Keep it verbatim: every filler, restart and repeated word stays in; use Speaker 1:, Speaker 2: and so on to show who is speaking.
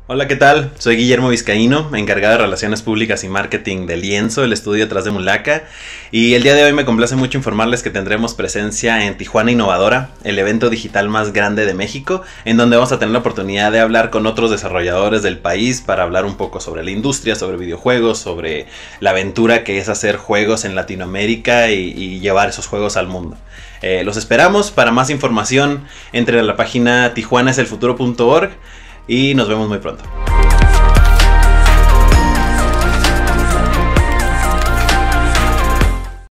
Speaker 1: Hola, ¿qué tal? Soy Guillermo Vizcaíno, encargado de Relaciones Públicas y Marketing de Lienzo, el estudio detrás de Mulaca. Y el día de hoy me complace mucho informarles que tendremos presencia en Tijuana Innovadora, el evento digital más grande de México, en donde vamos a tener la oportunidad de hablar con otros desarrolladores del país para hablar un poco sobre la industria, sobre videojuegos, sobre la aventura que es hacer juegos en Latinoamérica y, y llevar esos juegos al mundo. Eh, los esperamos. Para más información, entren a la página tijuana es el futuro punto org. Y nos vemos muy pronto.